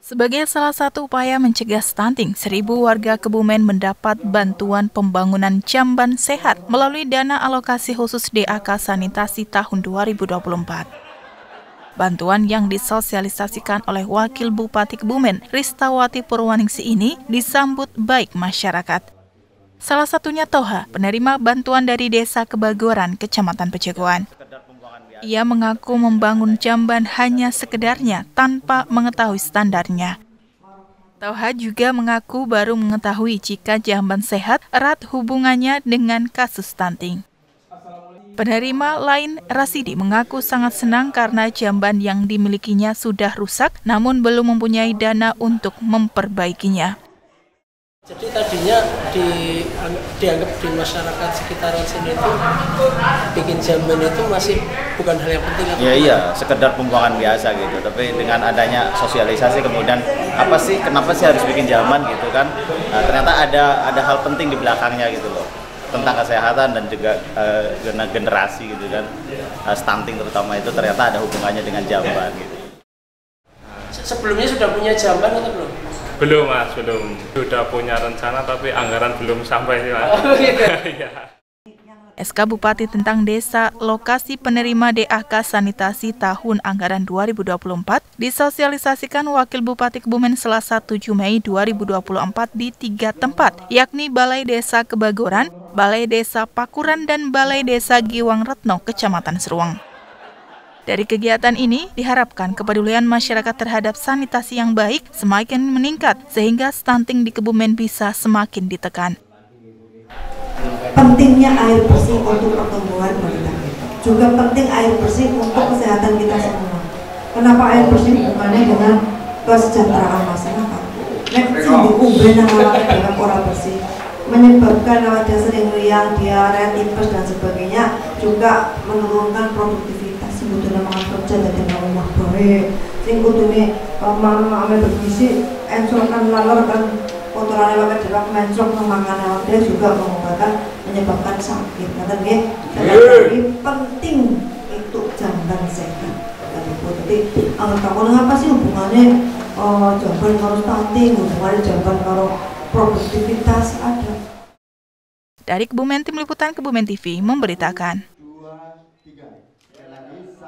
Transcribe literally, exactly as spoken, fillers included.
Sebagai salah satu upaya mencegah stunting, seribu warga Kebumen mendapat bantuan pembangunan jamban sehat melalui dana alokasi khusus D A K Sanitasi tahun dua ribu dua puluh empat. Bantuan yang disosialisasikan oleh Wakil Bupati Kebumen, Ristawati Purwaningsi ini disambut baik masyarakat. Salah satunya Toha, penerima bantuan dari Desa Kebagoran, Kecamatan Pejagoan. Ia mengaku membangun jamban hanya sekedarnya tanpa mengetahui standarnya. Toha juga mengaku baru mengetahui jika jamban sehat erat hubungannya dengan kasus stunting. Penerima lain, Rasidi, mengaku sangat senang karena jamban yang dimilikinya sudah rusak namun belum mempunyai dana untuk memperbaikinya. Jadi tadinya di, dianggap di masyarakat sekitaran sini itu bikin jamban itu masih bukan hal yang penting. Ya iya, sekedar pembuangan biasa gitu. Tapi dengan adanya sosialisasi kemudian apa sih, kenapa sih harus bikin jamban gitu kan? Nah, ternyata ada ada hal penting di belakangnya gitu loh, tentang kesehatan dan juga uh, generasi gitu kan. Uh, stunting terutama itu ternyata ada hubungannya dengan jamban gitu. Sebelumnya sudah punya jamban atau belum? Belum mas, belum. Sudah punya rencana tapi anggaran belum sampai sih mas. Oh, gitu. S K Bupati tentang desa lokasi penerima D A K Sanitasi tahun anggaran dua ribu dua puluh empat disosialisasikan Wakil Bupati Kebumen Selasa tujuh Mei dua ribu dua puluh empat di tiga tempat, yakni Balai Desa Kebagoran, Balai Desa Pakuran, dan Balai Desa Giwang Retno, Kecamatan Seruang. Dari kegiatan ini, diharapkan kepedulian masyarakat terhadap sanitasi yang baik semakin meningkat, sehingga stunting di Kebumen bisa semakin ditekan. Pentingnya air bersih untuk pertumbuhan balita, juga penting air bersih untuk kesehatan kita semua. Kenapa air bersih hubungannya dengan kesejahteraan masyarakat? Nek sing diombe nang awake dhewe ora bersih, menyebabkan awak dhewe sering riang, diare, tipes dan sebagainya, juga menurunkan produktivitas. Sing kudune mangan kerja dadi omah bae, sing kudune mama ame bergizi, encolkan lalor kan kotoran awak dhewe mencok nang mangan awak dhewe juga mengobatan menyebabkan sakit. Ngoten nggih. Jadi penting itu jamban sehat. Jadi angka apa sih hubungannya uh, jamban karo stunting, hubungannya jamban karo produktivitas ada. Dari Kebumen, Tim Liputan Kebumen T V memberitakan.